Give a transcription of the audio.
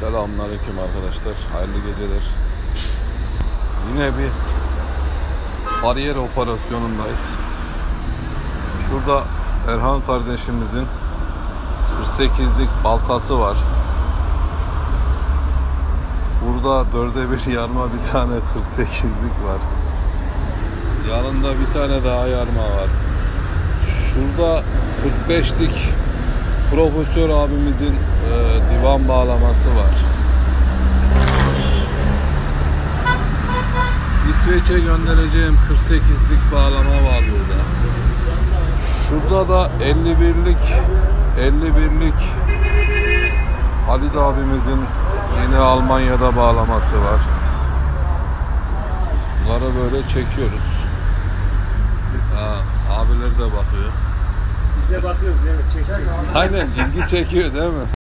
Selamünaleyküm arkadaşlar. Hayırlı geceler. Yine bir bariyer operasyonundayız. Şurada Erhan kardeşimizin 48'lik baltası var. Burada 4'e 1 yarma bir tane 48'lik var. Yanında bir tane daha yarma var. Şurada 45'lik Profesör abimizin divan bağlaması var. İsveç'e göndereceğim 48'lik bağlama var burada. Şurada da 51'lik Halit abimizin yine Almanya'da bağlaması var. Bunları böyle çekiyoruz. Abiler de bakıyor. Biz de bakıyoruz, evet, çek. Aynen, ilgi çekiyor değil mi?